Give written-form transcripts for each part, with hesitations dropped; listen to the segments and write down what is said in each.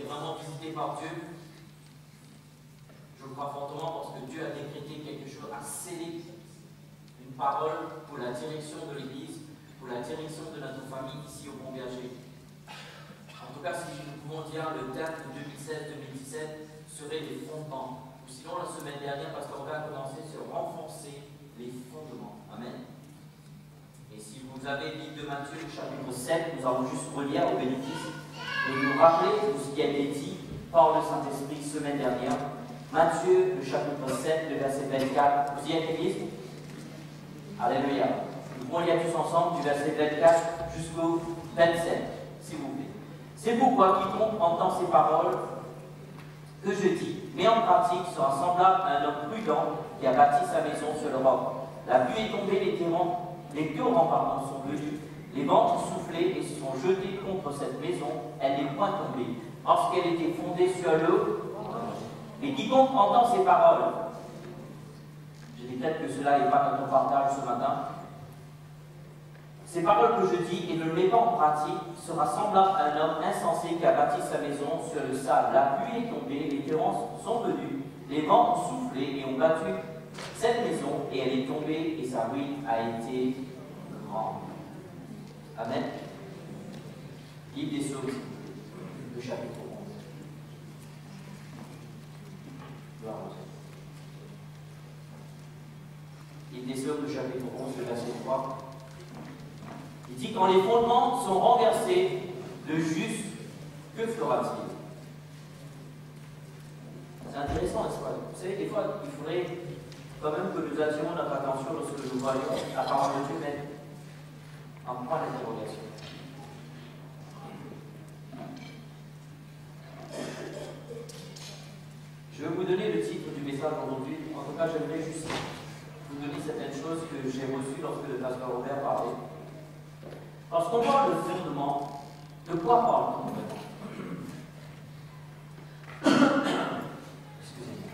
vraiment visité par Dieu. Je le crois fortement parce que Dieu a décrété quelque chose, a scellé une parole pour la direction de l'Église, pour la direction de notre famille ici au Bon Berger. En tout cas, si nous pouvons dire le thème de 2016-2017 serait les fondements. Ou sinon, la semaine dernière, parce qu'on va commencer sur renforcer les fondements. Amen. Et si vous avez le livre de Matthieu, chapitre 7, nous allons juste relire au bénéfice et nous rappeler tout ce qui a été dit par le Saint-Esprit semaine dernière. Matthieu, le chapitre 7, le verset 24. Vous y êtes, Église? Alléluia. Nous pouvons lire tous ensemble du verset 24 jusqu'au 27, s'il vous plaît. C'est pourquoi quiconque entend ces paroles que je dis, mais en pratique, sera semblable à un homme prudent qui a bâti sa maison sur le roc. La pluie est tombée, les torrents sont venus, les vents ont soufflé et se sont jetés contre cette maison. Elle n'est point tombée, parce qu'elle était fondée sur l'eau. Et quiconque entend ces paroles, je dis peut-être que cela n'est pas notre partage ce matin, ces paroles que je dis et ne le met pas en pratique sera semblable à un homme insensé qui a bâti sa maison sur le sable. La pluie est tombée, les torrents sont venus, les vents ont soufflé et ont battu cette maison et elle est tombée et sa ruine a été grande. Amen. Livre des Psaumes, le chapitre 11. Gloire à Dieu. Livre des Psaumes, le chapitre 11, le verset 3. Il dit, quand les fondements sont renversés, le juste, que fera-t-il? C'est intéressant, n'est-ce pas? Vous savez, des fois, il faudrait quand même que nous attirons notre attention lorsque nous voyons la parole de Dieu mettre un point d'interrogation. Je vais vous donner le titre du message aujourd'hui. En tout cas, j'aimerais juste vous donner certaines choses que j'ai reçues lorsque le pasteur Robert parlait. Lorsqu'on parle de fondement, de quoi parle-t-on vraiment? Excusez-moi.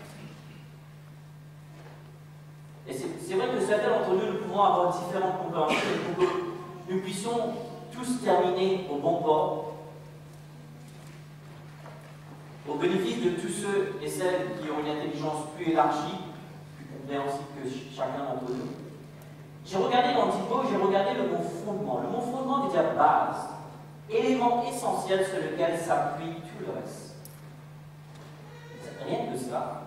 Et c'est vrai que certains d'entre nous, nous pouvons avoir différentes compréhensions pour que nous puissions tous terminer au bon port, au bénéfice de tous ceux et celles qui ont une intelligence plus élargie, plus compréhensible que chacun d'entre nous. J'ai regardé l'Antico, j'ai regardé le mot fondement. Le mot fondement veut dire base, élément essentiel sur lequel s'appuie tout le reste. Rien que cela,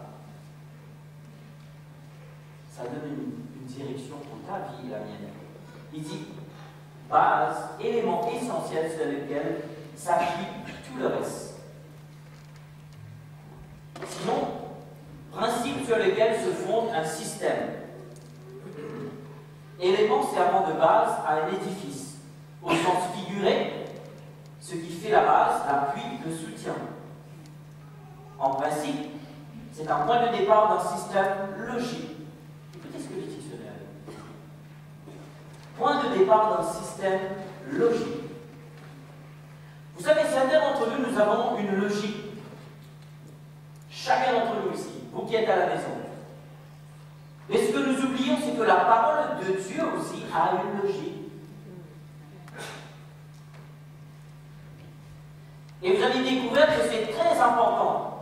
ça donne une direction pour ta vie et la mienne. Il dit base, élément essentiel sur lequel s'appuie tout le reste. Sinon, principe sur lequel se fonde un système. Élément servant de base à un édifice, au sens figuré, ce qui fait la base, l'appui, le soutien. En principe, c'est un point de départ d'un système logique. Écoutez ce que dit le dictionnaire. Point de départ d'un système logique. Vous savez, certains d'entre nous, nous avons une logique. Chacun d'entre nous ici, vous qui êtes à la maison. Mais ce que nous oublions, c'est que la parole de Dieu aussi a une logique. Et vous allez découvrir que c'est très important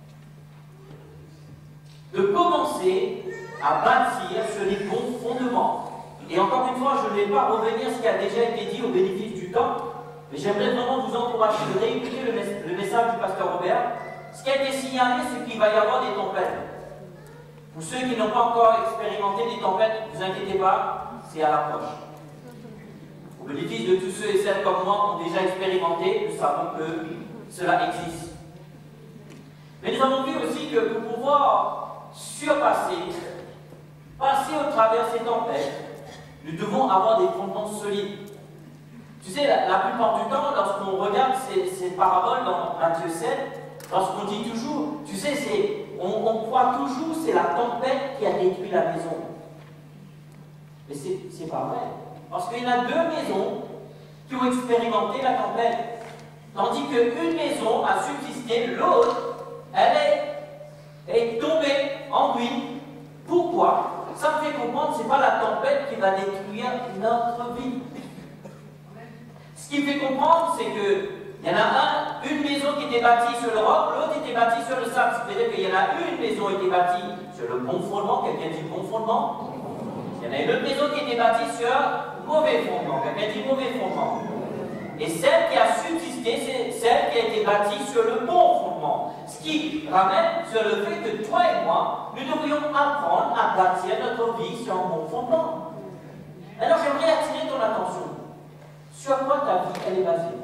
de commencer à bâtir sur les bons fondements. Et encore une fois, je ne vais pas revenir sur ce qui a déjà été dit au bénéfice du temps, mais j'aimerais vraiment vous encourager de réécouter le message du pasteur Robert. Ce qui a été signalé, c'est qu'il va y avoir des tempêtes. Pour ceux qui n'ont pas encore expérimenté des tempêtes, ne vous inquiétez pas, c'est à l'approche. Au bénéfice de tous ceux et celles comme moi qui ont déjà expérimenté, nous savons que cela existe. Mais nous avons vu aussi que pour pouvoir surpasser, passer au travers ces tempêtes, nous devons avoir des fondements solides. Tu sais, la plupart du temps, lorsqu'on regarde ces paraboles dans Matthieu 7, lorsqu'on dit toujours, tu sais, on croit toujours c'est la tempête qui a détruit la maison. Mais c'est pas vrai. Parce qu'il y en a deux maisons qui ont expérimenté la tempête. Tandis qu'une maison a subsisté, l'autre, elle est tombée en ruine. Pourquoi? Ça me fait comprendre que ce n'est pas la tempête qui va détruire notre vie. Ce qui me fait comprendre, c'est qu'il y en a une maison qui était bâtie sur le roc, l'autre était bâtie sur le sable. C'est-à-dire qu'il y en a une maison qui était bâtie sur le bon fondement, quelqu'un dit bon fondement. Il y en a une autre maison qui était bâtie sur mauvais fondement, quelqu'un dit mauvais fondement. Et celle qui a subsisté, c'est celle qui a été bâtie sur le bon fondement. Ce qui ramène sur le fait que toi et moi, nous devrions apprendre à bâtir notre vie sur un bon fondement. Alors j'aimerais attirer ton attention. Sur quoi ta vie, elle est basée?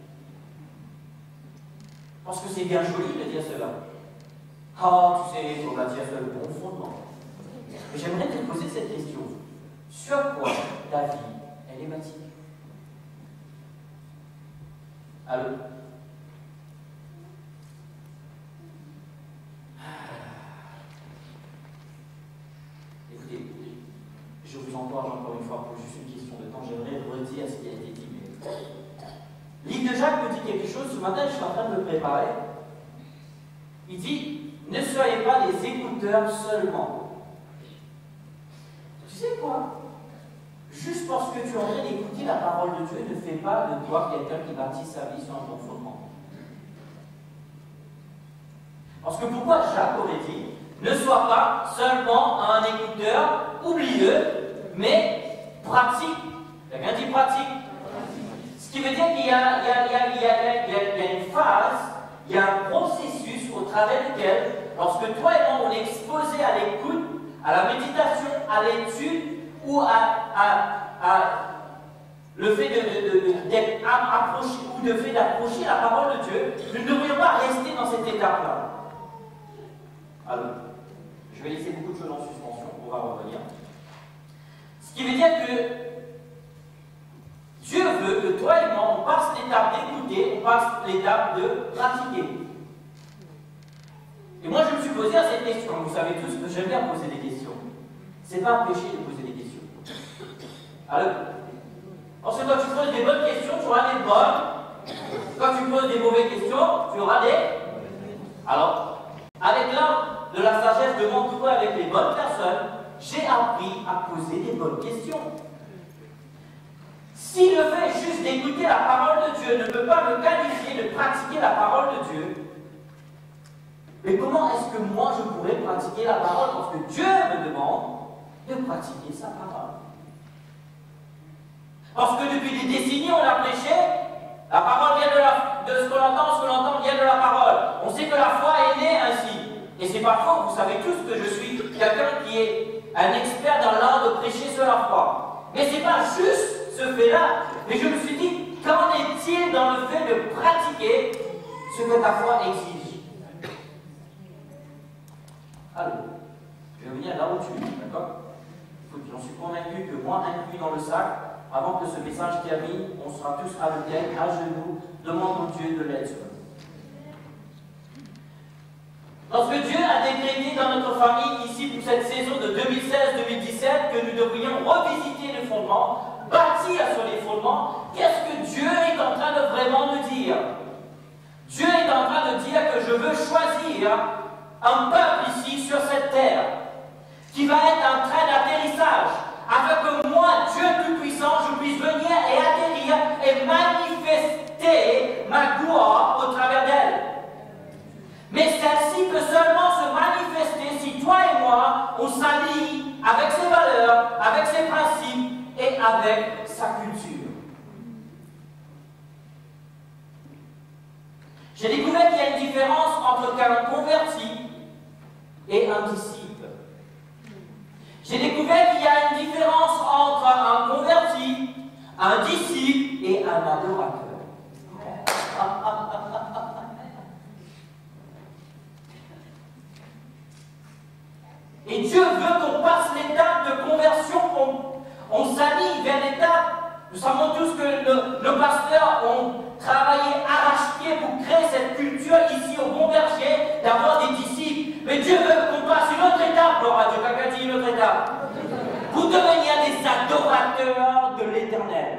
Parce que c'est bien joli de dire cela. Ah, tu sais, il faut bâtir sur le bon fondement. Mais j'aimerais te poser cette question. Sur quoi ta vie, elle est bâtie? Allô? Écoutez, je vous encourage encore une fois pour juste une question de temps. J'aimerais redire ce qui a été dit. Livre de Jacques me dit quelque chose. Ce matin, je suis en train de me préparer. Il dit, ne soyez pas des écouteurs seulement. Tu sais quoi? Juste parce que tu es en train d'écouter la parole de Dieu, ne fais pas de toi quelqu'un qui bâtit sa vie sur un bon fondement. Parce que pourquoi Jacques aurait dit, ne sois pas seulement un écouteur oublieux, mais pratique. Quelqu'un dit pratique. Ce qui veut dire qu'il y a une phase, il y a un processus au travers duquel, lorsque toi et moi on est exposés à l'écoute, à la méditation, à l'étude, ou à le fait d'être approché, ou le fait d'approcher la parole de Dieu, nous ne devrions pas rester dans cette étape-là. Alors, je vais laisser beaucoup de choses en suspension, on va revenir. Ce qui veut dire que Dieu veut que toi et moi, on passe l'étape d'écouter, on passe l'étape de pratiquer. Et moi, je me suis posé à cette question. Vous savez tous que j'aime bien poser des questions. C'est pas un péché de poser des questions. Alors, parce que quand tu poses des bonnes questions, tu auras des bonnes. Quand tu poses des mauvaises questions, tu auras des. Alors, avec l'art de la sagesse de m'entourer avec les bonnes personnes, j'ai appris à poser des bonnes questions. Si le fait juste d'écouter la parole de Dieu ne peut pas me qualifier de pratiquer la parole de Dieu, mais comment est-ce que moi je pourrais pratiquer la parole? Parce que Dieu me demande de pratiquer sa parole. Parce que depuis des décennies, on a prêché, la parole vient de ce qu'on entend vient de la parole. On sait que la foi est née ainsi. Et c'est pas faux, vous savez tous que je suis quelqu'un qui est un expert dans l'art de prêcher sur la foi. Mais c'est pas juste ce fait-là. Mais je me suis dit, qu'en est-il dans le fait de pratiquer ce que ta foi exige? Alors, je vais venir là où tu es, d'accord? J'en suis convaincu que moi, inclus dans le sac, avant que ce message termine, on sera tous à l'autel, à genoux, demandons au Dieu de l'aide. Lorsque Dieu a décrété dans notre famille, ici pour cette saison de 2016-2017, que nous devrions revisiter les fondements, bâtir sur les fondements, qu'est-ce que Dieu est en train de vraiment nous dire? Dieu est en train de dire que je veux choisir un peuple ici sur cette terre qui va être un train d'atterrissage, afin que moi, Dieu Tout-Puissant, je puisse venir et atterrir et manifester ma gloire au travers d'elle. Mais celle-ci peut seulement se manifester si toi et moi, on s'allie avec ses valeurs, avec ses principes et avec sa culture. J'ai découvert qu'il y a une différence entre un converti et un disciple. J'ai découvert qu'il y a une différence entre un converti, un disciple et un adorateur. Et Dieu veut qu'on passe l'étape de conversion, on s'allie vers l'étape. Nous savons tous que nos pasteurs ont travaillé arrache-pied pour créer cette culture ici au Bon Berger, d'avoir des disciples. Mais Dieu veut qu'on passe une autre étape, gloire à Dieu, quelqu'un dit une autre étape, pour devenir des adorateurs de l'Éternel.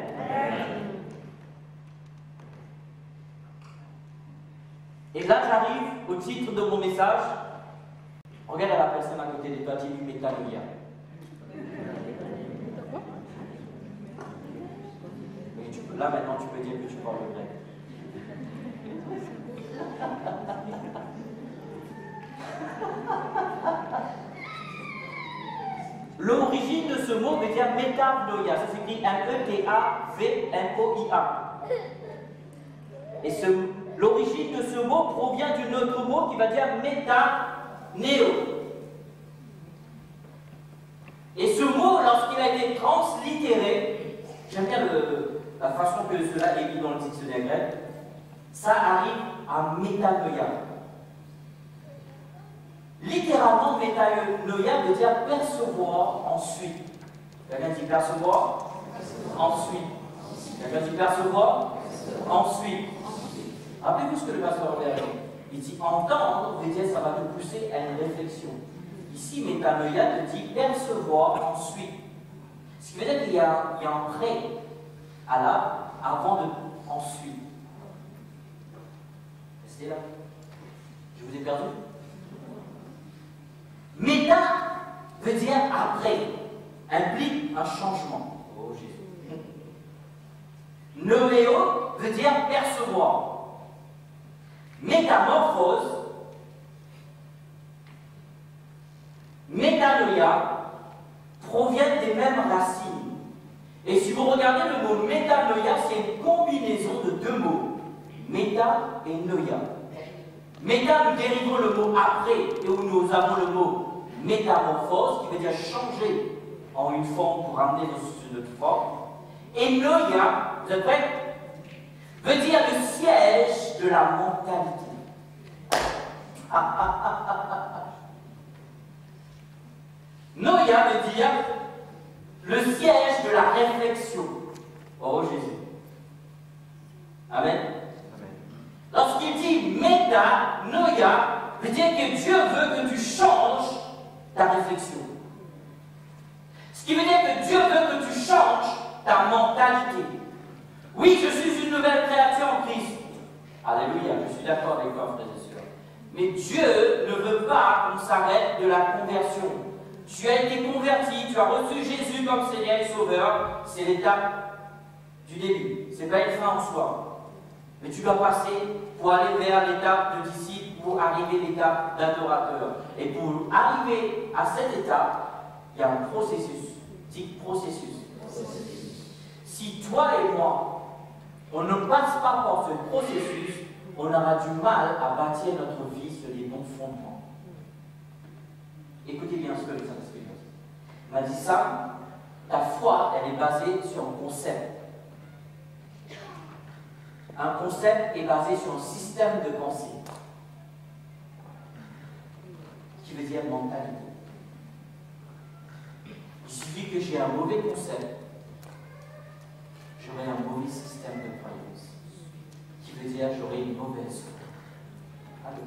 Et là, j'arrive au titre de mon message. Regarde la personne à côté de toi, dis-lui métallia. Là, maintenant, tu peux dire que tu parles le grec. l'origine de ce mot veut dire metanoia. Ça s'écrit M-E-T-A-V-N-O-I-A. Et l'origine de ce mot provient d'un autre mot qui va dire métanéo. Et ce mot, lorsqu'il a été translittéré, j'aime bien la façon que cela est mis dans le dictionnaire grec, ça arrive à métanoia. Littéralement, métanoia veut dire percevoir ensuite. Quelqu'un dit percevoir ensuite. Quelqu'un dit percevoir ensuite. Rappelez-vous ce que le pasteur a dit. Il dit entendre veut dire ça va te pousser à une réflexion. Ici, métanoia te dit percevoir ensuite. Ce qui veut dire qu'il y a un prêt à l'âme avant de ensuite. Restez là. Je vous ai perdu. Méta veut dire après, implique un changement. Oh Jésus. Noéo veut dire percevoir. Métamorphose, métanoia proviennent des mêmes racines. Et si vous regardez le mot métanoia, c'est une combinaison de deux mots, méta et noia. Méta, nous dérivons le mot après, et où nous avons le mot métamorphose, qui veut dire changer en une forme pour ramener dans une autre forme. Et noia, vous êtes prêts? Veut dire le siège de la mentalité. Noia veut dire le siège de la réflexion. Oh Jésus. Amen. Lorsqu'il dit métanoia, veut dire que Dieu veut que tu changes ta réflexion. Ce qui veut dire que Dieu veut que tu changes ta mentalité. Oui, je suis une nouvelle créature en Christ. Alléluia, je suis d'accord avec toi, frères et sœurs. Mais Dieu ne veut pas qu'on s'arrête de la conversion. Tu as été converti, tu as reçu Jésus comme Seigneur et Sauveur, c'est l'étape du début. Ce n'est pas une fin en soi. Mais tu dois passer pour aller vers l'étape de disciple, pour arriver à l'étape d'adorateur. Et pour arriver à cette étape, il y a un processus. Dis processus. Si toi et moi, on ne passe pas par ce processus, on aura du mal à bâtir notre vie sur les bons fondements. Écoutez bien ce que le Saint-Esprit dit. Il m'a dit ça, ta foi, elle est basée sur un concept. Un concept est basé sur un système de pensée, qui veut dire mentalité. Il suffit que j'ai un mauvais concept, j'aurai un mauvais système de croyance, qui veut dire j'aurai une mauvaise foi. Allez.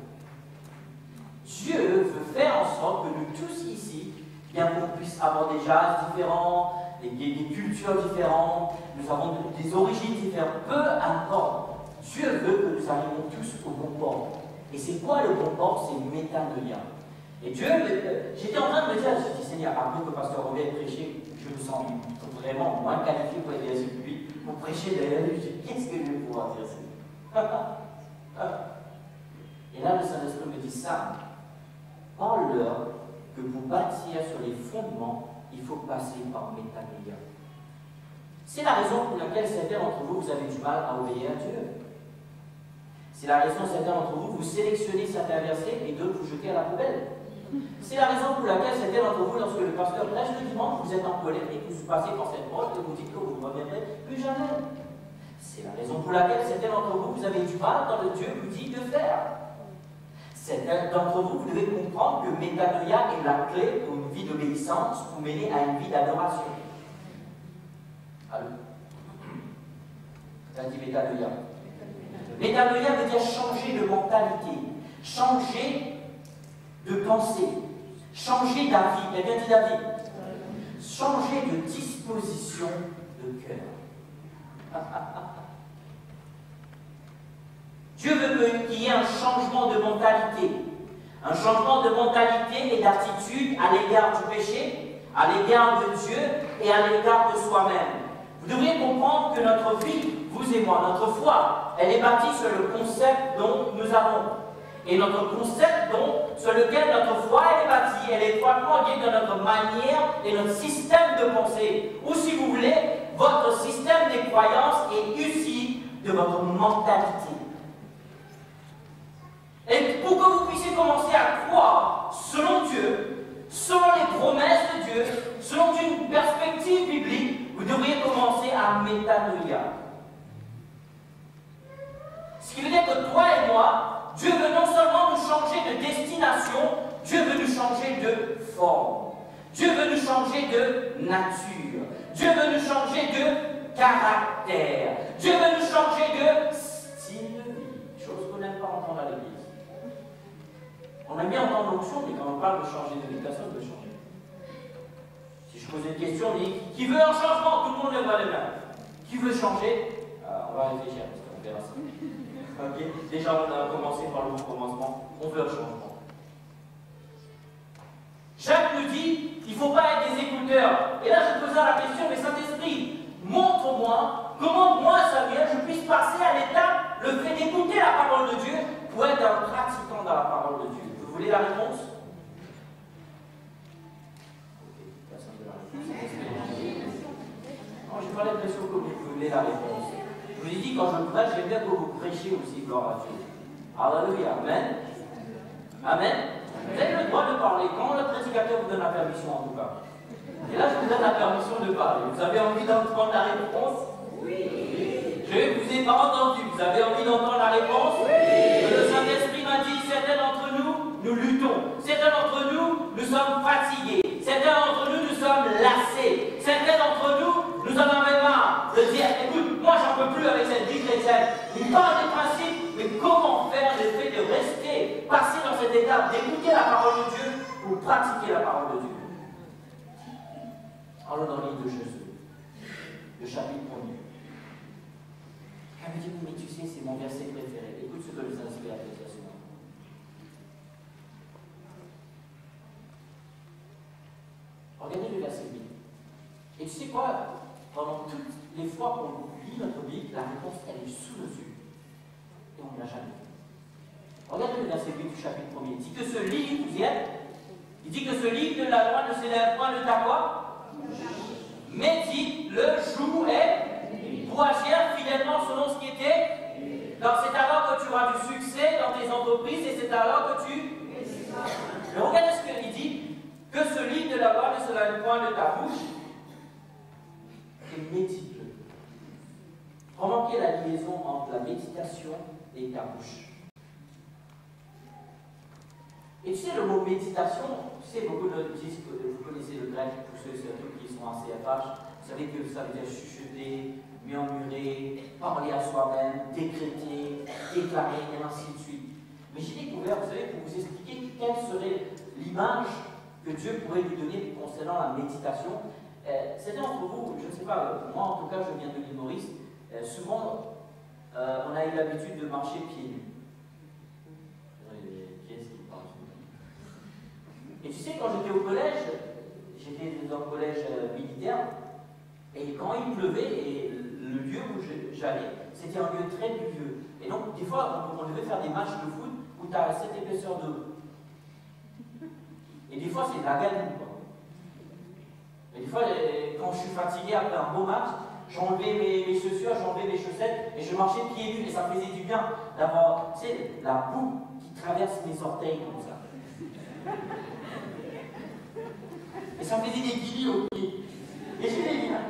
Dieu veut faire en sorte que nous tous ici, bien qu'on puisse avoir des jazz différents, des cultures différentes, nous avons des origines différentes, peu importe. Dieu veut que nous arrivions tous au bon port. Et c'est quoi le bon port? C'est métanoia. Et Dieu, j'étais en train de me dire, je dis Seigneur, après que le pasteur Robert prêchait, je me sens vraiment moins qualifié pour être sur lui, pour prêcher derrière lui. Je dis, qu'est-ce que je vais pouvoir dire, Seigneur? Et là, le Saint-Esprit me dit ça. Parle-leur que pour bâtir sur les fondements, il faut passer par métanoia. C'est la raison pour laquelle certains d'entre vous, vous avez du mal à obéir à Dieu. C'est la raison certains d'entre vous, vous sélectionnez certains versets et d'autres vous jetez à la poubelle. C'est la raison pour laquelle certains d'entre vous, lorsque le pasteur prêche le dimanche, vous êtes en colère et que vous passez par cette porte et vous dites que vous ne reviendrez plus jamais. C'est la raison pour laquelle certains d'entre vous, vous avez du mal dans le Dieu vous dit de faire. Certains d'entre vous, vous devez comprendre que métanoia est la clé pour une vie d'obéissance pour mener à une vie d'adoration. Allô? Ça dit métanoia. Métanoia veut dire changer de mentalité, changer de pensée, changer d'avis. Quelqu'un dit d'avis? Changer de disposition de cœur. Dieu veut qu'il y ait un changement de mentalité. Un changement de mentalité et d'attitude à l'égard du péché, à l'égard de Dieu et à l'égard de soi-même. Vous devriez comprendre que notre vie, vous et moi, notre foi, elle est bâtie sur le concept dont nous avons. Et notre concept, donc, sur lequel notre foi est bâtie, elle est étroitement liée dans notre manière et notre système de pensée. Ou si vous voulez, votre système des croyances est issu de votre mentalité. Et pour que vous puissiez commencer à croire selon Dieu, selon les promesses de Dieu, selon une perspective biblique, vous devriez commencer à métanoïa. Ce qui veut dire que toi et moi, Dieu veut non seulement nous changer de destination, Dieu veut nous changer de forme. Dieu veut nous changer de nature. Dieu veut nous changer de caractère. Dieu veut nous changer de style de vie. Chose qu'on n'aime pas entendre à l'église. On aime bien entendre l'onction, mais quand on parle de changer de vie, personne ne veut changer. Si je pose une question, on dit qui veut un changement? Tout le monde lèvera les mains. Qui veut changer? On va réfléchir, parce qu'on verra ça. Okay. Déjà, on a commencé par le bon commencement. On veut un changement. Jacques nous dit il ne faut pas être des écouteurs. Et là, je posais la question, mais Saint-Esprit, montre-moi comment moi, Samuel, je puisse passer à l'étape, le fait d'écouter la parole de Dieu pour être un pratiquant dans la parole de Dieu. Vous voulez la réponse? Ok, personne ne la réponse. Non, je n'ai pas l'impression que vous voulez la réponse. Je vous ai dit, quand je prêche, j'aime bien que vous prêchiez aussi, gloire à Dieu. Alléluia, amen. Amen. Vous avez le droit de parler quand le prédicateur vous donne la permission, en tout cas. Et là, je vous donne la permission de parler. Vous avez envie d'entendre la réponse? Oui. Je ne vous ai pas entendu. Vous avez envie d'entendre la réponse? Oui. Le Saint-Esprit m'a dit, certains d'entre nous, nous luttons. Certains d'entre nous, nous sommes fatigués. Certains d'entre nous, nous sommes lassés. Certains d'entre nous, nous en avons marre de dire, écoute, moi, j'en peux plus avec cette vie chrétienne. Il parle des principes, mais comment faire le fait de rester, passer dans cette étape, d'écouter la parole de Dieu ou pratiquer la parole de Dieu? Allons dans le livre de Jésus, le chapitre 1er. Elle me dit, mais tu sais, c'est mon verset préféré. Écoute ce que le Saint-Esprit a fait ce soir. Regardez le verset 8. Et tu sais quoi? Pendant toutes les fois qu'on lit notre Bible, la réponse, elle est sous nos yeux. Et on ne l'a jamais fait. Regardez le verset 8 du chapitre 1er. Il dit que ce livre, vous y êtes? Il dit que ce livre de la loi ne s'élève point de ta quoi? Médite-le jour et pour agir fidèlement selon ce qui était. Donc c'est alors que tu auras du succès dans tes entreprises et c'est alors que tu. Mais regardez ce qu'il dit. Que ce livre de la loi ne s'élève point de ta bouche. Et médite-le. Remarquez la liaison entre la méditation et ta bouche. Et tu sais, le mot méditation, tu sais, beaucoup disent que vous connaissez le grec, pour ceux qui sont en CFH, vous savez que ça veut dire chuchoter, murmurer, parler à soi-même, décréter, déclarer, et ainsi de suite. Mais j'ai découvert, vous savez, pour vous expliquer quelle serait l'image que Dieu pourrait lui donner concernant la méditation. Certains d'entre vous, je ne sais pas, moi en tout cas, je viens de l'île Maurice, souvent, on a eu l'habitude de marcher pieds nus. Et tu sais, quand j'étais au collège, j'étais dans le collège militaire, et quand il pleuvait, et le lieu où j'allais, c'était un lieu très pluvieux. Et donc, des fois, on devait faire des matchs de foot où tu as cette épaisseur d'eau. Et des fois, c'est de la gadoue, quoi. Et des fois, quand je suis fatigué après un beau match, j'enlevais mes chaussures, j'enlevais mes chaussettes, et je marchais pieds nus, et ça me faisait du bien d'avoir, tu sais, la boue qui traverse mes orteils comme ça. Et ça me faisait des guillis au pied. Et je l'ai bien.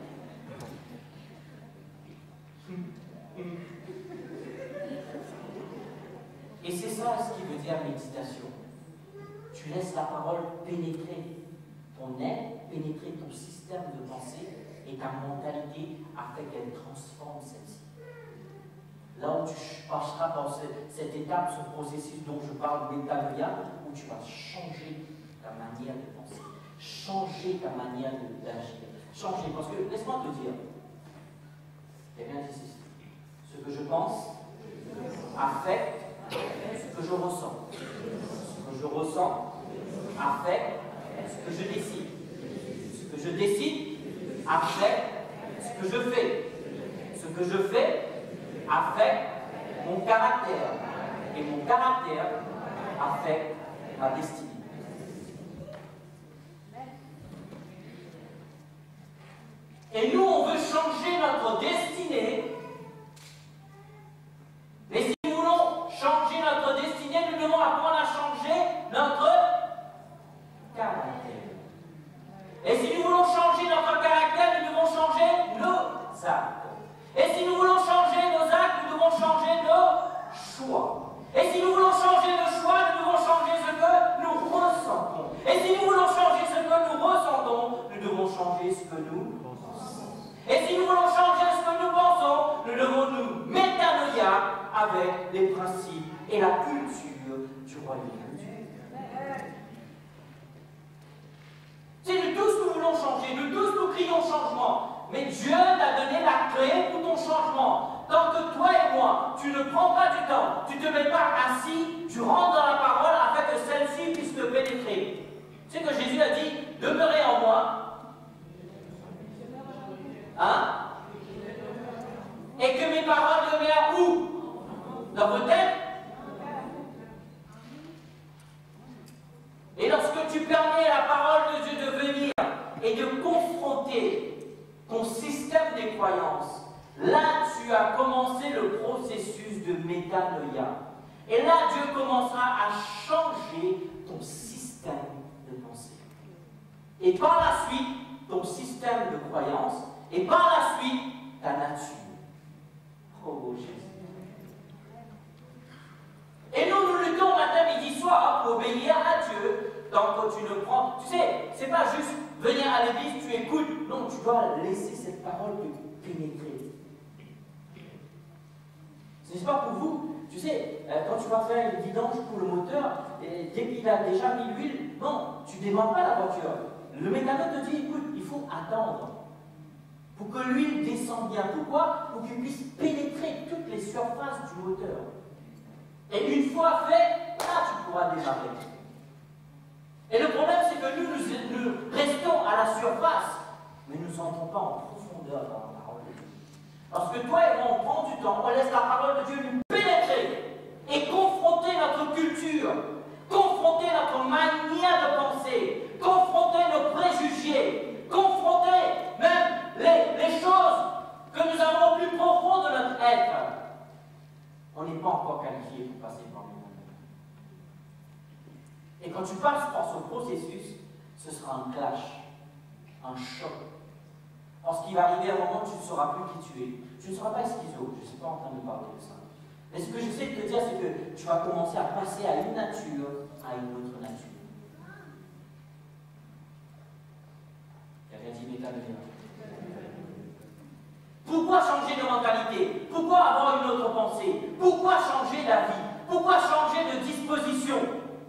Et c'est ça ce qui veut dire méditation. Tu laisses la parole pénétrer ton être, pénétrer ton système de pensée et ta mentalité afin qu'elle transforme celle-ci. Là où tu passeras par cette étape, ce processus dont je parle métanoïa, où tu vas changer ta manière de penser, changer ta manière d'agir, changer. Parce que, laisse-moi te dire, il y a bien dit ceci, ce que je pense affecte ce que je ressens. Ce que je ressens affecte ce que je décide. Ce que je décide affecte ce que je fais. Ce que je fais affecte mon caractère. et mon caractère affectent ma destinée. Et nous, on veut changer notre destinée. Mais si nous voulons changer notre destinée, nous devons apprendre à changer notre caractère. Et si nous voulons changer notre caractère, nous devons changer nos actes. Et si nous voulons changer nos actes, nous devons changer nos choix. Et si nous voulons changer nos choix, nous devons changer ce que nous ressentons. Et si nous voulons changer ce que nous ressentons, nous devons changer ce que nous pensons. Et si nous voulons changer ce que nous pensons, nous devons nous métanoïa avec les principes et la culture du royaume de Dieu. C'est nous tous nous voulons changer, nous tous nous crions changement. Mais Dieu t'a donné la clé pour ton changement. Tant que toi et moi, tu ne prends pas du temps, tu ne te mets pas assis, tu rentres dans la parole afin que celle-ci puisse te pénétrer. Tu sais que Jésus a dit, demeurez en moi. Hein? Et que mes paroles demeurent où? Dans vos têtes? Et lorsque tu permets à la parole de Dieu de venir et de confronter ton système des croyances, là tu as commencé le processus de métanoïa. Et là Dieu commencera à changer ton système de pensée. Et par la suite, ton système de croyance, et par la suite, ta nature. Oh Jésus. Et nous luttons matin, midi, soir pour obéir à Dieu. Tant que tu ne prends. Tu sais, c'est pas juste venir à l'église, tu écoutes. Non, tu dois laisser cette parole te pénétrer. C'est pas pour vous. Tu sais, quand tu vas faire une vidange pour le moteur, et dès qu'il a déjà mis l'huile, non, tu ne démarres pas la voiture. Le mécano te dit, écoute, il faut attendre pour que l'huile descende bien. Pourquoi? Pour qu'il puisse pénétrer toutes les surfaces du moteur. Et une fois fait, là tu pourras démarrer. Et le problème, c'est que nous restons à la surface, mais nous n'entrons pas en profondeur dans la parole de Dieu. Parce que toi et moi, on prend du temps, on laisse la parole de Dieu nous pénétrer et confronter notre culture, confronter notre manière de penser, confronter nos préjugés, confronter même les choses que nous avons au plus profond de notre être. On n'est pas encore qualifié pour passer par le monde. Et quand tu passes par ce processus, ce sera un clash, un choc. Parce qu'il va arriver un moment où tu ne sauras plus qui tu es. Tu ne seras pas schizo, je ne suis pas en train de parler de ça. Mais ce que j'essaie de te dire, c'est que tu vas commencer à passer à une nature, à une autre nature. Quelqu'un dit métanoïa. Pourquoi changer de mentalité? Pourquoi avoir une autre pensée? Pourquoi changer d'avis? Pourquoi changer de disposition?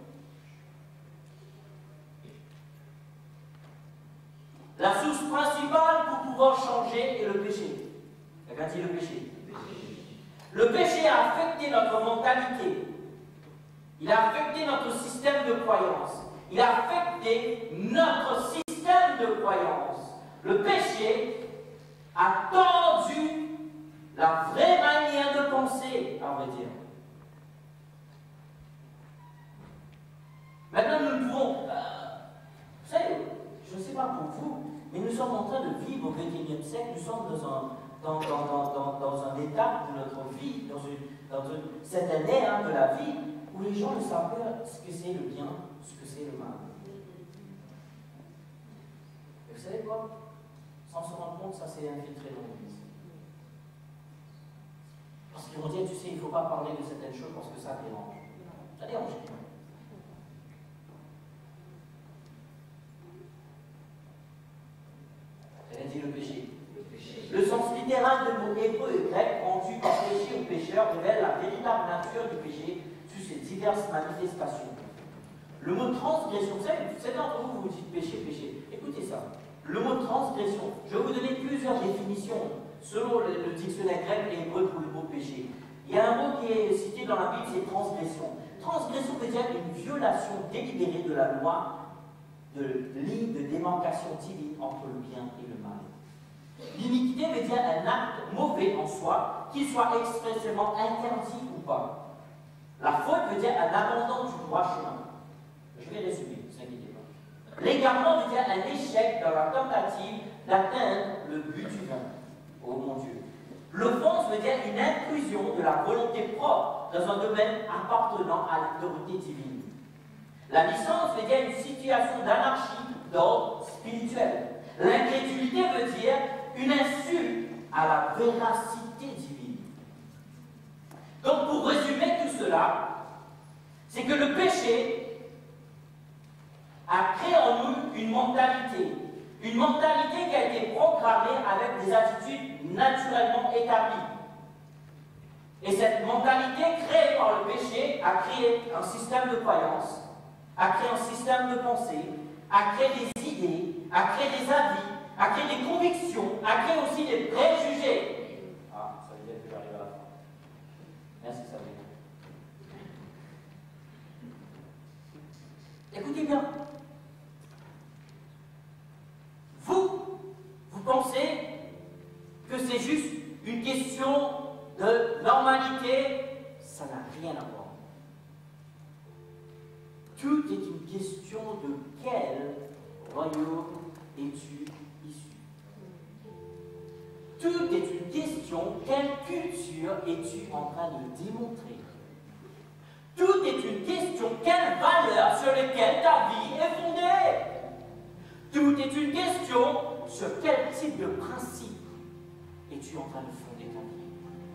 La source principale pour pouvoir changer est le péché. Quelqu'un dit le péché. Le péché a affecté notre mentalité. Il a affecté notre système de croyance. Il a affecté notre système de croyance. Le péché a tordu la vraie manière de penser, à vrai dire. Maintenant, nous pouvons... vous savez, je ne sais pas pour vous, mais nous sommes en train de vivre au XXIe siècle, nous sommes dans un état de notre vie, cette année de la vie, où les gens ne savent pas ce que c'est le bien, ce que c'est le mal. Et vous savez quoi? Sans se rendre compte, ça s'est infiltré dans l'Église. Parce qu'ils vont dire, tu sais, il ne faut pas parler de certaines choses parce que ça dérange. Ça dérange qui? Elle a dit le péché. Le sens littéral de mots hébreux et grecs rendu par péché ou pécheur révèle la véritable nature du péché sous ses diverses manifestations. Le mot transgression, vous savez, certains d'entre vous vous dites péché, péché. Écoutez ça. Le mot transgression, je vais vous donner plusieurs définitions selon le dictionnaire grec et hébreu pour le mot péché. Il y a un mot qui est cité dans la Bible, c'est transgression. Transgression veut dire une violation délibérée de la loi, de ligne de démarcation divine entre le bien et le mal. L'iniquité veut dire un acte mauvais en soi, qu'il soit expressément interdit ou pas. La faute veut dire un abandon du droit chemin. Je vais résumer, ne vous inquiétez pas. L'égarement veut dire un échec dans la tentative d'atteindre le but divin. Oh mon Dieu. L'offense veut dire une intrusion de la volonté propre dans un domaine appartenant à l'autorité divine. La licence veut dire une situation d'anarchie d'ordre spirituel. L'incrédulité veut dire une insulte à la véracité divine. Donc pour résumer tout cela, c'est que le péché a créé en nous une mentalité qui a été programmée avec des attitudes naturellement établies. Et cette mentalité créée par le péché a créé un système de croyance, a créé un système de pensée, a créé des idées, a créé des avis, a créé des convictions, a créé aussi des préjugés. Ah, ça veut dire que j'arrive à la fin. Merci, ça veut dire. Écoutez bien. Vous pensez que c'est juste une question de normalité? Ça n'a rien à voir. Tout est une question de quel royaume es-tu issu? Tout est une question, quelle culture es-tu en train de démontrer? Tout est une question, quelle valeur sur lesquelles ta vie est fondée? Tout est une question, sur quel type de principe es-tu en train de fonder ta vie?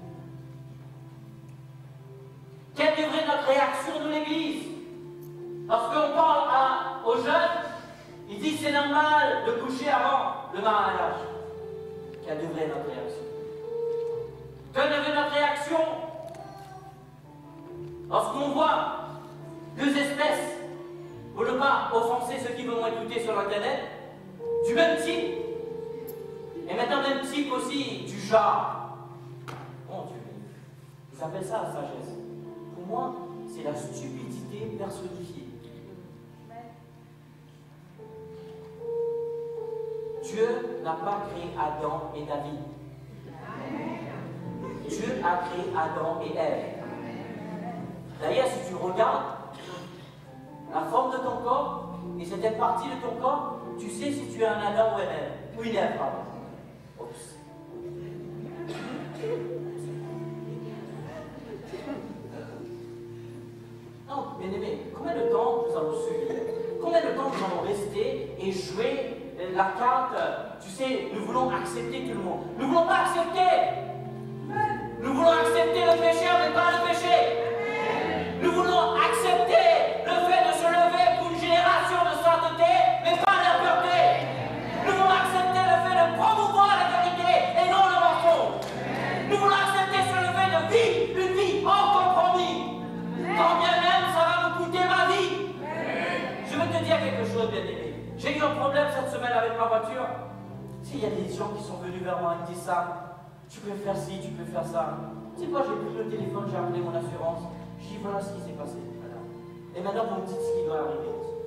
Quelle devrait être notre réaction de l'Église? Lorsqu'on parle aux jeunes, ils disent c'est normal de coucher avant le mariage. Quelle devrait être notre réaction? Quelle devrait être notre réaction lorsqu'on voit deux espèces, pour ne pas offenser ceux qui vont écouter sur Internet, du même type, et maintenant même type aussi, du genre? Mon Dieu, ils appellent ça la sagesse. Pour moi, c'est la stupidité personnifiée. Dieu n'a pas créé Adam et David. Dieu a créé Adam et Ève. D'ailleurs, si tu regardes la forme de ton corps et certaines parties de ton corps, tu sais si tu es un Adam ou une Ève. Oups. Non, bien aimé, combien de temps nous allons subir? Combien de temps nous allons rester et jouer la carte? Tu sais, nous voulons accepter tout le monde. Nous ne voulons pas accepter. Nous voulons accepter le pécheur, mais pas le péché. Nous voulons accepter le fait de se lever pour une génération de sainteté, mais pas d'impureté. Nous voulons accepter le fait de promouvoir la vérité et non le mensonge. Nous voulons accepter se lever de vie, une vie hors compromis. Quand bien même ça va nous coûter ma vie. Je veux te dire quelque chose, bien aimé. J'ai eu un problème cette semaine avec ma voiture. S'il y a des gens qui sont venus vers moi et me disent ça, tu peux faire ci, tu peux faire ça. Tu sais quoi, j'ai pris le téléphone, j'ai appelé mon assurance. Je dis voilà ce qui s'est passé. Et maintenant, vous me dites ce qui doit arriver.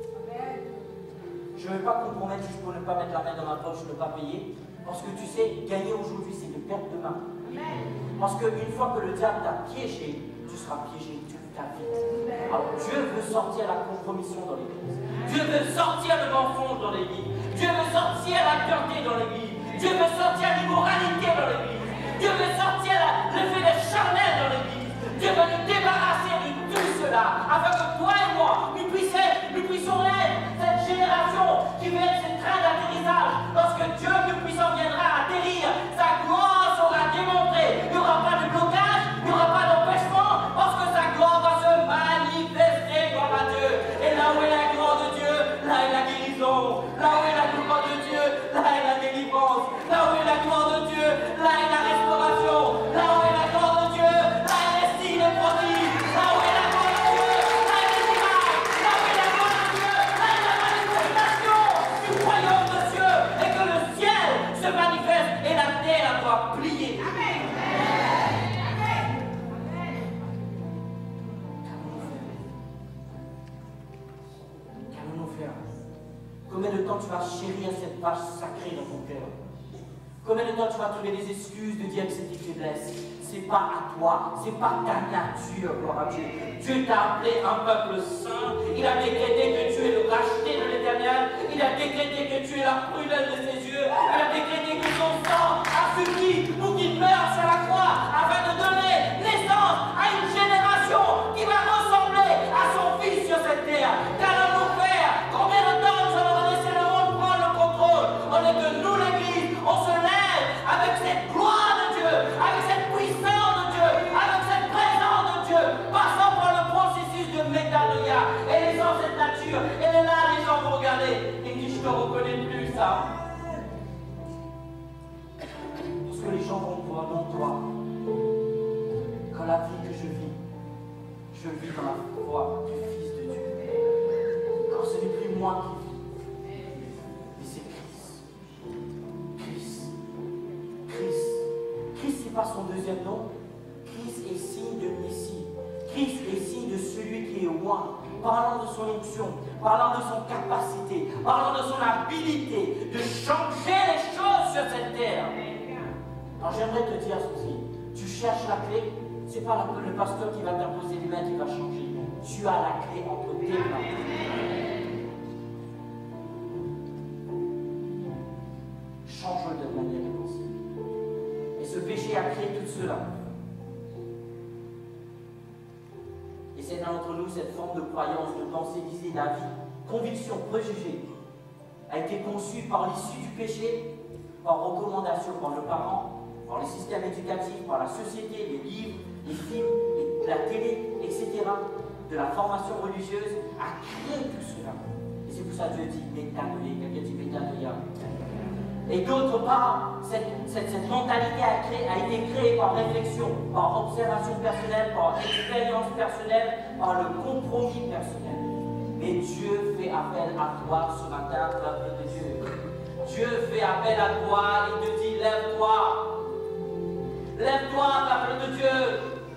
Je ne veux pas compromettre juste pour ne pas mettre la main dans ma poche, ne pas payer. Parce que tu sais, gagner aujourd'hui, c'est de perdre demain. Parce qu'une fois que le diable t'a piégé, tu seras piégé toute ta vie. Alors Dieu veut sortir la compromission dans l'Église. Dieu veut sortir le mensonge dans l'Église. Dieu veut sortir la pureté dans l'Église. Dieu veut sortir l'immoralité dans l'Église. Dieu veut sortir le fait d'être charnel dans l'Église. Dieu veut nous débarrasser de tout cela, afin que toi et moi, nous puissions être cette génération qui va être ce train d'atterrissage. Lorsque Dieu tout-puissant viendra atterrir, sa gloire sera démontrée. Il n'y aura pas de blocage, il n'y aura pas d'empêchement, parce que sa gloire va se manifester, gloire à Dieu. Et là où est la gloire de Dieu, là est la guérison. Là où est la gloire de Dieu, là est la délivrance. Là où est la gloire de Dieu, là est la restauration. Là où est la gloire de Dieu, là est les signes et prodiges. Là où est la gloire de Dieu, là est les miracles. Là où est la gloire de Dieu, là est la manifestation du royaume de Dieu. Et que le ciel se manifeste et la terre doit plier. Amen. Qu'allons-nous faire? Combien de temps tu vas chérir cette page sacrée dans ton cœur? Combien de temps tu vas trouver des excuses de dire que c'est tes faiblesses? C'est pas à toi, c'est pas ta nature, gloire à Dieu. Dieu t'a appelé un peuple saint. Il a décrété que tu es le racheté de l'Éternel. Il a décrété que tu es la prunelle de ses yeux. Il a décrété que son sang a suffi pour qu'il meure sur la croix afin de donner naissance à une génération qui va ressembler à son Fils sur cette terre. Qu'allons-nous faire? Combien de temps nous allons laisser le monde prendre le contrôle? On est que nous, l'Église, on se lève avec cette gloire de Dieu, avec cette puissance de Dieu, avec cette présence de Dieu, passant par le processus de métanoïa. Et les gens, cette nature, elle est là, les gens vont regarder et disent, je ne reconnais plus ça. Parce que les gens vont voir dans toi que la vie que je vis dans la foi du Fils de Dieu. Quand ce n'est plus moi qui vis, mais c'est Christ. Christ. Christ. Christ, c'est pas son deuxième nom. Christ est signe de Messie. Christ est signe de celui qui est roi. Parlant de son onction, parlant de son capacité, parlant de son habilité de changer les choses sur cette terre. Alors j'aimerais te dire ceci. Tu cherches la clé, ce n'est pas le pasteur qui va t'imposer les mains qui va changer. Tu as la clé entre tes mains. Change de manière de penser. Et ce péché a créé tout cela. Et c'est dans entre nous cette forme de croyance, de pensée, d'idée, d'avis, conviction, préjugé, a été conçue par l'issue du péché, par recommandation, par nos parents, par les systèmes éducatifs, par la société, les livres, les films, la télé, etc., de la formation religieuse, a créé tout cela. Et c'est pour ça que Dieu dit métanoïa, quelqu'un dit métanoïa. Et d'autre part, cette mentalité a été créée par réflexion, par observation personnelle, par expérience personnelle, par le compromis personnel. Mais Dieu fait appel à toi ce matin, peuple de Dieu. Dieu fait appel à toi, il te dit, lève-toi. Lève-toi, peuple de Dieu.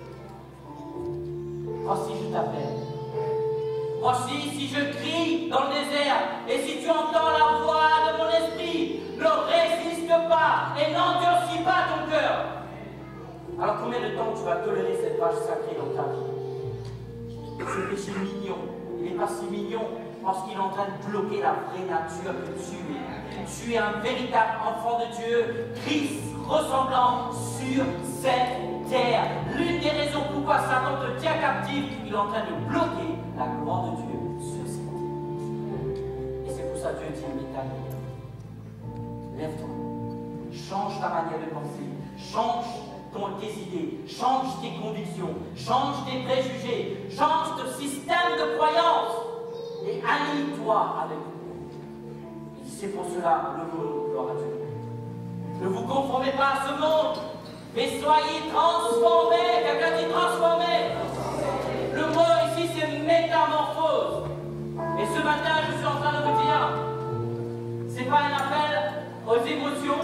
Voici, je t'appelle. Voici, si je crie dans le désert, et si tu entends la voix de mon esprit, ne résiste pas et n'endurcis pas ton cœur. Alors combien de temps tu vas tolérer cette vache sacrée dans ta vie? Ce péché mignon, il n'est pas si mignon parce qu'il est en train de bloquer la vraie nature que tu es. Tu es un véritable enfant de Dieu, Christ ressemblant sur cette terre. L'une des raisons pourquoi Satan te tient captif, il est en train de bloquer la gloire de Dieu sur cette terre. Et c'est pour ça que Dieu dit métanoïa. Lève-toi, change ta manière de penser, change tes idées, change tes convictions, change tes préjugés, change ton système de croyance et aligne-toi avec nous. Et c'est pour cela le mot, gloire à Dieu. Ne vous conformez pas à ce monde, mais soyez transformés. Quelqu'un dit transformés. Le mot ici c'est métamorphose. Et ce matin je suis en train de vous dire, c'est pas un appel aux émotions.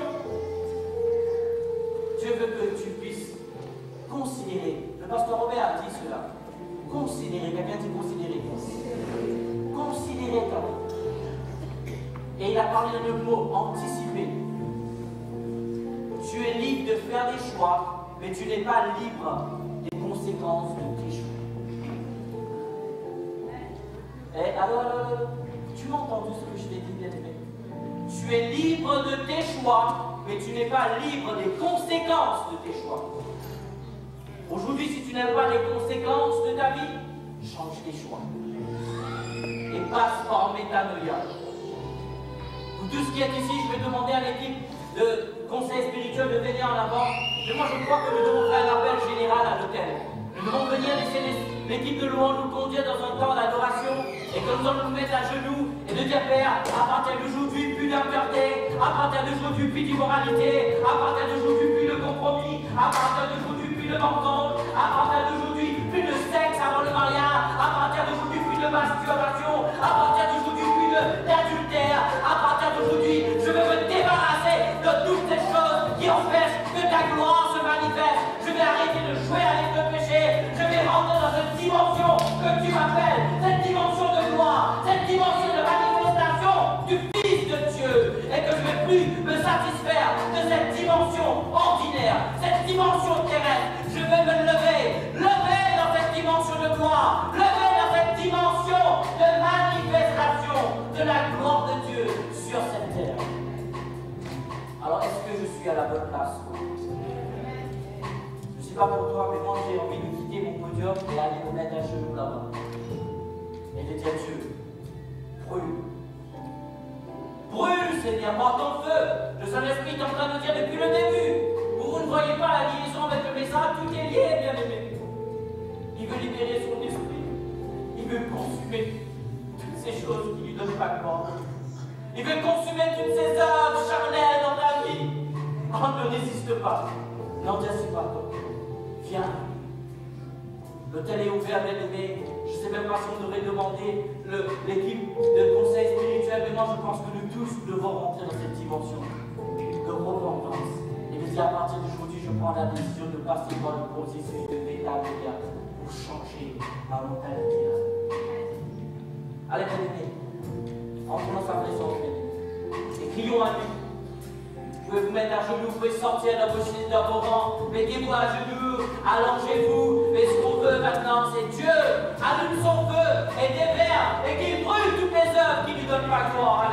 Dieu veut que tu puisses considérer. Le pasteur Robert a dit cela. Considérer, quelqu'un dit considérer. Considérer ta vie. Et il a parlé de mot anticiper. Tu es libre de faire des choix, mais tu n'es pas libre des conséquences de tes choix. Et alors, tu m'as entendu ce que je t'ai dit, bien-aimé? Tu es libre de tes choix, mais tu n'es pas libre des conséquences de tes choix. Aujourd'hui, si tu n'aimes pas les conséquences de ta vie, change tes choix. Et passe par métanoïa. Pour tout ce qui est ici, je vais demander à l'équipe de conseil spirituel de venir en avant. Mais moi, je crois que nous devons faire un appel général à l'hôtel. Nous devons venir laisser l'équipe de louange nous conduire dans un temps d'adoration et que nous allons nous mettre à genoux et de dire, Père, à partir d'aujourd'hui, plus d'impureté, à partir d'aujourd'hui, plus d'immoralité, à partir d'aujourd'hui, plus de compromis, à partir d'aujourd'hui, plus de mensonges, à partir d'aujourd'hui, plus de sexe avant le mariage, à partir d'aujourd'hui, plus de masturbation, à partir d'aujourd'hui, plus d'adultère, à partir d'aujourd'hui, je veux me débarrasser de toutes ces choses qui empêchent que ta gloire se manifeste. Je vais arrêter de jouer avec le péché. Je vais rentrer dans cette dimension que tu m'appelles, cette dimension de gloire, cette dimension de manifestation du Fils de Dieu. Et que je ne vais plus me satisfaire de cette dimension Je ne sais pas pour toi, mais moi j'ai envie de quitter mon podium et aller me mettre à genoux là-bas. Et de dire Dieu, brûle. Brûle, Seigneur, porte ton feu. Le Saint-Esprit est en train de dire depuis le début. Vous ne voyez pas la liaison avec le message, tout est lié, bien-aimé. Il veut libérer son esprit. Il veut consumer toutes ces choses qui ne lui donnent pas gloire. Il veut consumer toutes ces œuvres charnelles dans ta vie. Oh, ne résiste pas. N'en dis pas toi. Viens. L'hôtel est ouvert, bien-aimé. Je ne sais même pas si on devrait demander l'équipe de conseil spirituel, mais moi je pense que nous tous devons rentrer dans cette dimension de repentance. Et de dire à partir d'aujourd'hui, je prends la décision de passer par le processus de métanoïa pour changer ma mentalité. Allez, bien-aimé, entrons dans sa présence, et crions à lui. Vous pouvez vous mettre à genoux, vous pouvez sortir dans vos rangs, mettez-vous à genoux, allongez-vous, mais ce qu'on veut maintenant, c'est Dieu allume son feu et déverse et qu'il brûle toutes les œuvres qui ne lui donnent pas gloire.